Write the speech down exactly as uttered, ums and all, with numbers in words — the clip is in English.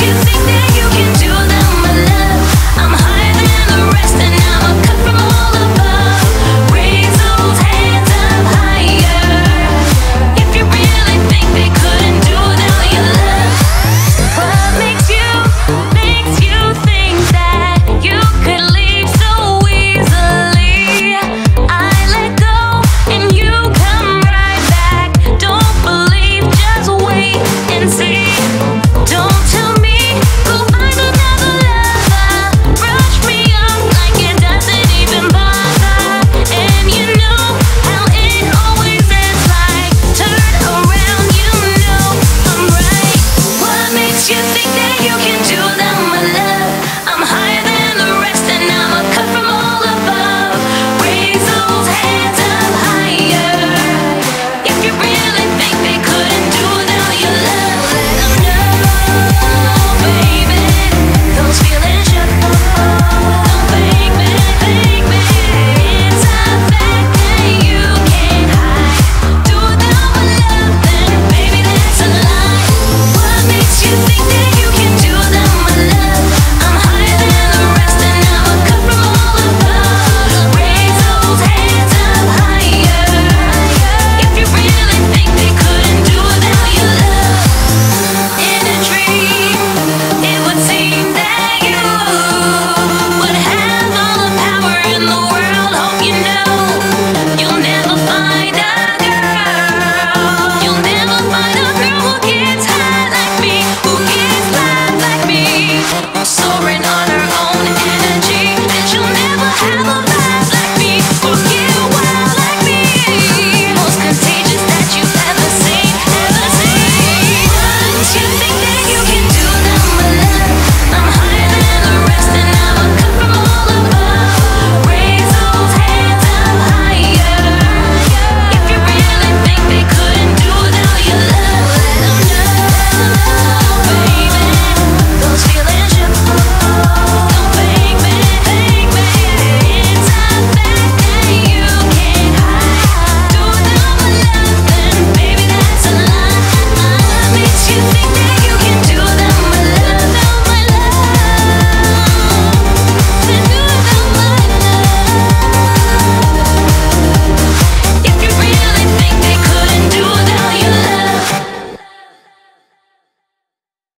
you think that you can do them, my love? I'm higher than the rest and I'm a cut from all above. Raise those hands up higher. If you really think they couldn't do them, your love. What makes you, makes you think that you could leave so easily? I let go and you come right back. Don't believe, just wait and see. Don't tell me, go find another lover. Brush me off like it doesn't even bother. And you know how it always is like. Turn around, you know I'm right. What makes you think that you can do